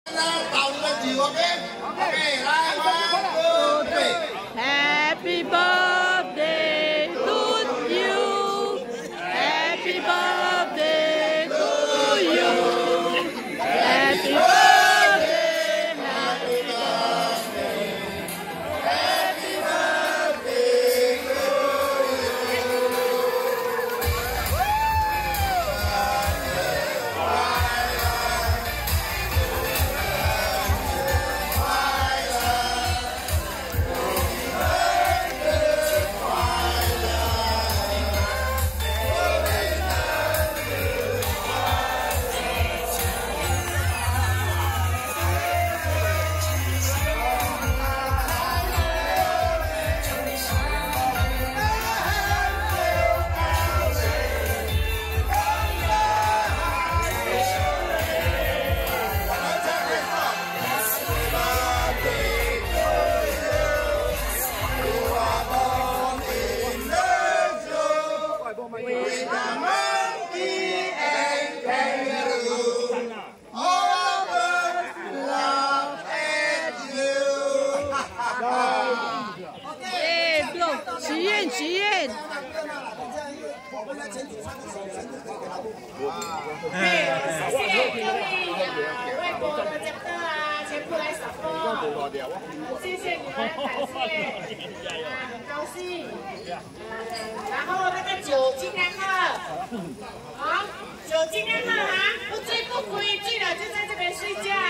Happy birthday to you. Happy birthday to you. Happy birthday, happy birthday. Happy birthday to许愿。 谢谢各位外国的讲者啊，全部来support，谢谢你们，感谢，很高兴。然后那个酒尽量喝，好，酒尽量喝啊，不醉不归，醉了就在这边睡觉。